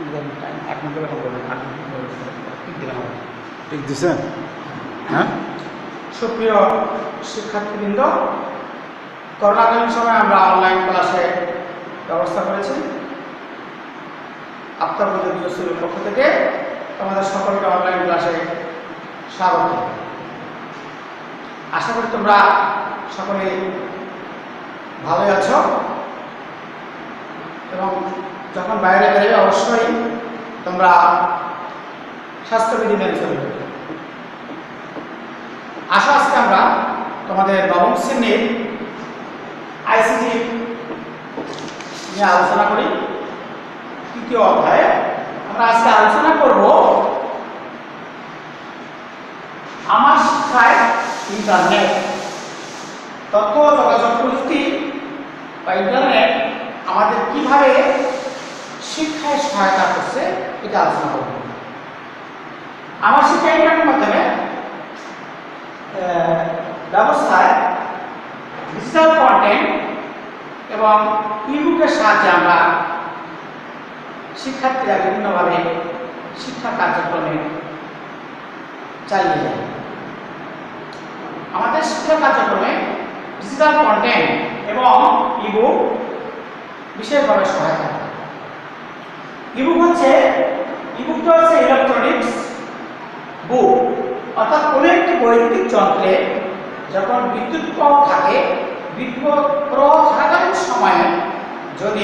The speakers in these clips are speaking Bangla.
ঠিক দিছেন? হ্যাঁ, সুপ্রিয় শিক্ষার্থীবৃন্দ, করোনাকালীন সময় আমরা অনলাইন ক্লাসে ব্যবস্থা করেছি। আফতাবুদ্দিন ইউসুফের পক্ষ থেকে তোমাদের সকলকে অনলাইন ক্লাসে স্বাগত। আশা করি তোমরা সকলে ভালোই আছো এবং যখন বাইরে বেরোবে অবশ্যই তোমরা স্বাস্থ্যবিধি মেনে চলবে। আশা আজকে আমরা তোমাদের নবম শ্রেণীর ICT নিয়ে আলোচনা করি। তৃতীয় অধ্যায়ে আমরা আজকে আলোচনা করব আমার শিক্ষায় ইন্টারনেট, তথ্য যোগাযোগ প্রযুক্তি বা ইন্টারনেট আমাদের কিভাবে শিক্ষায় সহায়তা করছে এটা আলোচনা করব। আমার শিক্ষা ইন্টারনেটের মাধ্যমে ব্যবস্থায় ডিজিটাল কন্টেন্ট এবং ইবুকের সাহায্যে আমরা শিক্ষার্থীরা বিভিন্নভাবে শিক্ষা কার্যক্রমে চালিয়ে যায়। আমাদের শিক্ষা কার্যক্রমে ডিজিটাল কন্টেন্ট এবং ইবুক বিশেষভাবে সহায়তা করে। ইবুকটা হচ্ছে ইলেকট্রনিক্স বুক, অর্থাৎ কোনো একটি বৈদ্যুতিক যন্ত্রে যখন বিদ্যুৎ প্রবাহ থাকে, বিদ্যুৎ প্রবাহ থাকাকালীন সময়ে যদি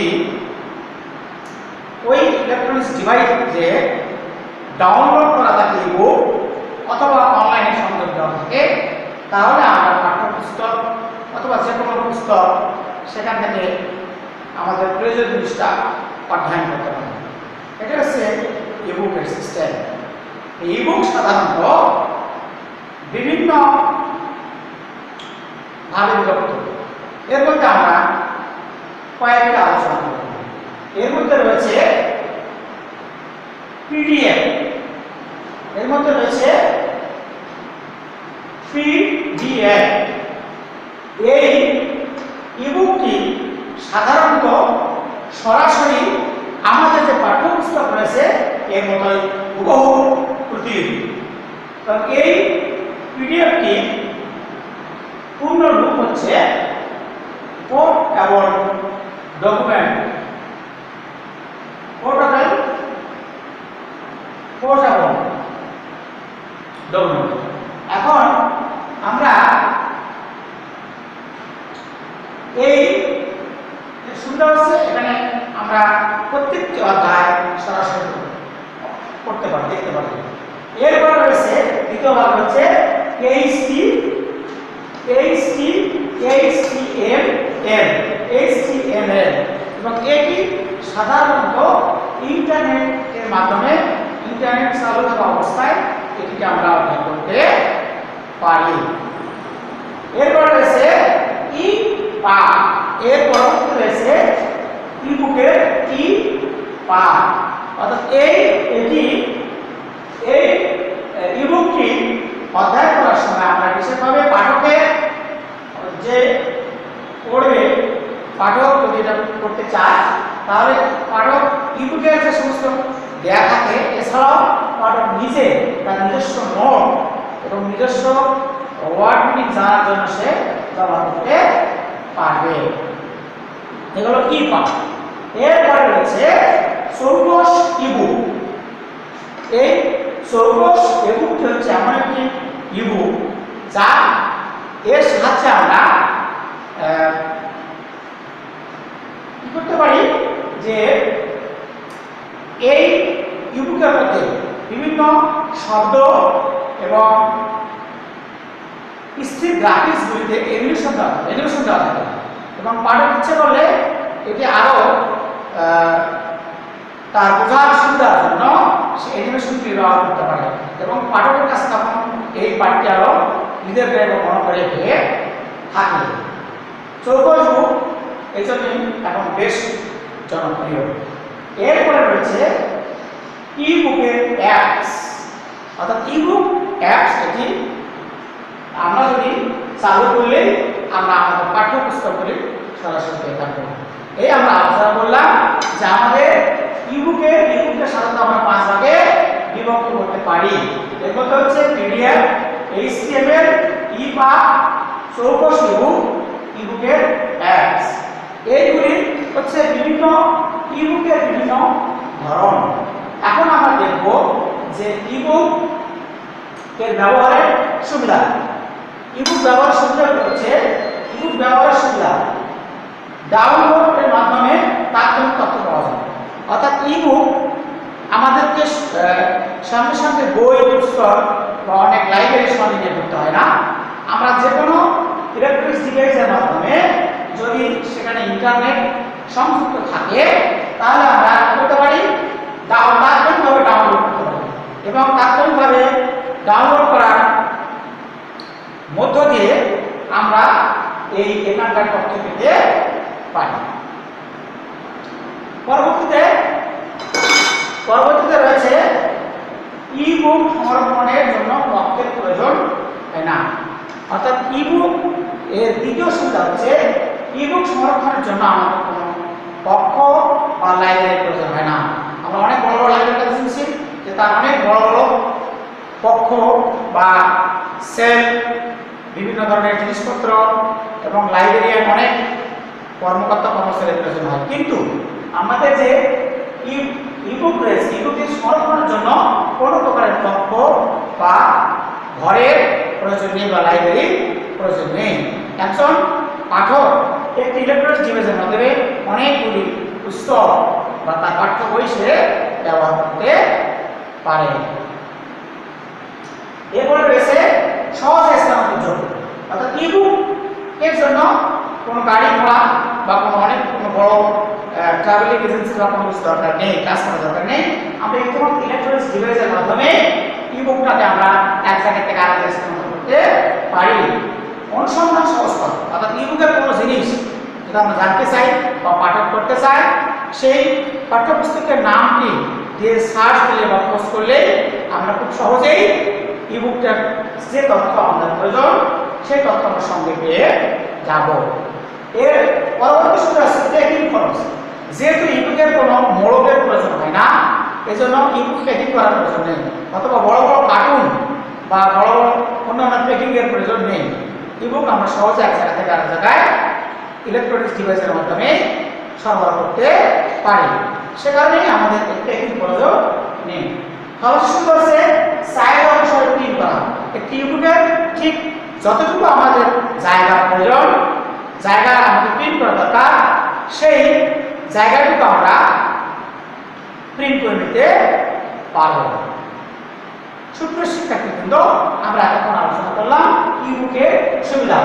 ওই ইলেকট্রনিক্স ডিভাইসে ডাউনলোড করা থাকে বুক অথবা অনলাইনে সংযোগ দেওয়া থাকে, তাহলে আমরা পাঠ্যপুস্তক অথবা যে কোনো পুস্তক সেখান থেকে আমাদের প্রয়োজনীয় জিনিসটা অধ্যয়ন করতে পারি। এটা হচ্ছে ইবুকের সিস্টেম। ইবুক সাধারণত বিভিন্ন ভাবে বিভক্ত। এর মধ্যে আমরা কয়েকটা আলোচনা করব। এর মধ্যে রয়েছে PDF, এর মধ্যে রয়েছে PDF। এই ইবুকটি সাধারণত সরাসরি আমাদের যে পাঠ্যপুস্তক রয়েছে এর মতোই হুবহু প্রতিলিপি। কারণ এই PDFটি পূর্ণ রূপ হচ্ছে পোর্টেবল ডকুমেন্ট। এখন আমরা এই সুবিধা হচ্ছে এখানে আমরা প্রত্যেকটি অধ্যায় সরাসরি করতে পারি, দেখতে পারি। এরপর রয়েছে দ্বিতীয় ভাগ হচ্ছে HTML এবং এটি সাধারণত ইন্টারনেটের মাধ্যমে ইন্টারনেট চালু থাকা অবস্থায় এটিকে আমরা অধ্যয়ন করতে পারি। এরপর রয়েছে ইপাঠ, এর পরবর্তী রয়েছে ইবুকের ইপাঠ, অর্থাৎ এই ইবুকটি অধ্যয়ন করার সময় আমরা বিশেষভাবে পাঠকের যে পড়বে, পাঠক যদি এটা করতে চায় তাহলে পাঠক ইবুকের যে সমস্ত দেয়া থাকে, এছাড়াও পাঠক নিজে তার নিজস্ব নোট এবং নিজস্ব ওয়ার্ড মিনিং জানার জন্য সে ব্যবহার করতে পারবে। এগুলো ইপাঠ। এরপরে রয়েছে চৌকস ইবুক। এই চৌকস ইবুকটি হচ্ছে এমন একটি ইবুক যা এর সাহায্যে আমরা কি করতে পারি যে এই ইবুকের মধ্যে বিভিন্ন শব্দ এবং স্থির গ্রাফিক্সগুলিতে অ্যানিমেশন দেওয়া থাকে এবং পাঠক ইচ্ছে করলে এটি আরও তার বোঝার সুবিধার জন্য সে অ্যানিমেশনটি ব্যবহার করতে পারে এবং পাঠকের কাছে তখন এই পাঠটি আরও নিজের গায়ে মনে করে গিয়ে থাকে। চৌকস বুক এই জন্যই এখন বেশ জনপ্রিয়। এরপরে রয়েছে ইবুকের অ্যাপস, অর্থাৎ ইবুক অ্যাপস। এটি আমরা যদি চালু করলে আমরা আমাদের পাঠ্যপুস্তকগুলি সরাসরি পেয়ে থাকবো। এই আমরা আলোচনা করলাম যে আমাদের ইবুকের সাধারণত আমরা 5 ভাগে বিভক্ত করতে পারি। এর মধ্যে হচ্ছে পিডিএফ, এইচটিএমএল, ইপাব, চৌকস ইবুক, ইবুকের অ্যাপস। এইগুলি হচ্ছে বিভিন্ন ইবুকের বিভিন্ন ধরন। এখন আমরা দেখব যে ইবুক এর ব্যবহারের সুবিধা। ইবুক ব্যবহারের সুবিধা হচ্ছে ইবুক ব্যবহারের সুবিধা ডাউনলোডের মাধ্যমে তাৎক্ষণিক তথ্য পাওয়া যায়। অর্থাৎ ইবুক আমাদেরকে সঙ্গে সঙ্গে বই, পুস্তক বা অনেক লাইব্রেরির সঙ্গে নিয়ে পড়তে হয় না। আমরা যে কোনো ইলেকট্রনিক্স ডিভাইসের মাধ্যমে যদি সেখানে ইন্টারনেট সংযুক্ত থাকে তাহলে আমরা করতে পারি তাৎক্ষণিকভাবে ডাউনলোড করতে পারি এবং তাৎক্ষণিকভাবে ডাউনলোড করার মধ্য দিয়ে আমরা এই এখানকার তথ্য পেতে পারি। পরবর্তীতে রয়েছে ইবুক সংরক্ষণের জন্য পক্ষের প্রয়োজন হয় না। অর্থাৎ ইবুক এর দ্বিতীয় সুবিধা হচ্ছে ইবুক সংরক্ষণের জন্য আমাদের কোনো পক্ষ বা লাইব্রেরির প্রয়োজন হয় না। আমরা অনেক বড় বড় লাইব্রেরির কথা শুনছি যে তার অনেক বড় বড় পক্ষ বা সেল, বিভিন্ন ধরনের জিনিসপত্র এবং লাইব্রেরিয়ান অনেক কর্মকর্তা কর্মচারীর প্রয়োজন হয়। কিন্তু আমাদের যে ইবুক রয়েছে, ইবুকের সংরক্ষণের জন্য কোনো প্রকারের পক্ষ বা ঘরের প্রয়োজন নেই বা লাইব্রেরির প্রয়োজন নেই। একজন পাঠক একটি ইলেকট্রনিক্স ডিভাইসের মাধ্যমে অনেকগুলি পুস্তক বা তার পাঠ্য বই সে ব্যবহার করতে পারে। এরপরে রয়েছে সহজে স্থানান্তরযোগ্য। অর্থাৎ ইবুক এর জন্য কোনো গাড়ি ঘোড়া বা কোনো বড় ট্রাভেলিং এজেন্সি বা কোনো কিছু দরকার নেই, ক্লাস করার দরকার নেই। আমরা ইলেকট্রনিক্স ডিভাইসের মাধ্যমে ইবুকটাকে আমরা এক জায়গা থেকে আরেক জায়গায় স্থানান্তর করতে পারি। অনুসন্ধান সহজ করা। অর্থাৎ ইবুকের কোনো জিনিস যদি আমরা জানতে চাই বা পাঠক করতে চাই, সেই পাঠ্যপুস্তকের নামটি দিয়ে সার্চ দিলে বা খোঁজ করলে আমরা খুব সহজেই ইবুকটার যে তথ্য আমাদের প্রয়োজন সেই তথ্য আমরা সঙ্গে পেয়ে যাব। এর পরবর্তী সুবিধা হচ্ছে ট্র্যাকিং খরচ। যেহেতু ইবুকের কোনো মোড়কের প্রয়োজন হয় না, এজন্য ইবুক ট্র্যাকিং করার প্রয়োজন নেই, অথবা বড় বড় কার্টুন বা বড় বড় অন্যান্য ট্র্যাকিং এর প্রয়োজন নেই। ইবুক আমরা সহজে এক জায়গা থেকে আরেক জায়গায় ইলেকট্রনিক্স ডিভাইসের মাধ্যমে সরবরাহ করতে পারি। সে কারণেই আমাদের ট্র্যাকিং প্রয়োজন নেই। সর্বশেষ হচ্ছে চাহিদা অনুসারে প্রিন্ট করা। একটি ইবুকের ঠিক যতটুকু আমাদের জায়গা প্রয়োজন, জায়গা আমাদের প্রিন্ট করা দরকার, সেই জায়গাটুকু আমরা প্রিন্ট করে নিতে পারব। সুপ্রিয় শিক্ষার্থীবৃন্দ, আমরা এখন আলোচনা করলাম ইবুকের সুবিধা।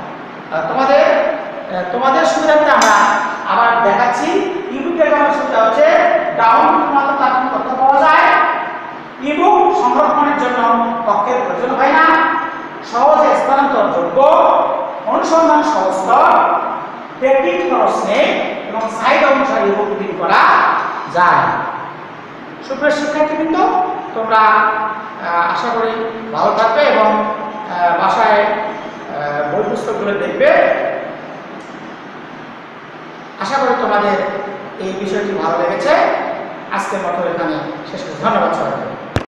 তোমাদের সুবিধাতে আমরা আবার দেখাচ্ছি। ইবুকের সুবিধা হচ্ছে ডাউনলোড মাত্র তাৎক্ষণিক তথ্য পাওয়া যায়, ইবুক সংরক্ষণের জন্য পক্ষের প্রয়োজন হয় না, সহজে স্থানান্তরযোগ্য, অনুসন্ধান সহজতর, ট্র্যাকিং খরচ নেই এবং চাহিদা অনুসারে ইবুক প্রিন্ট করা যায়। সুপ্রিয় শিক্ষার্থীবৃন্দ, তোমরা আশা করি ভালো থাকবে এবং বাসায় বই পুস্তকগুলো দেখবে। আশা করি তোমাদের এই বিষয়টি ভালো লেগেছে। আজকের মতো এখানে শেষ করছি। ধন্যবাদ সবাইকে।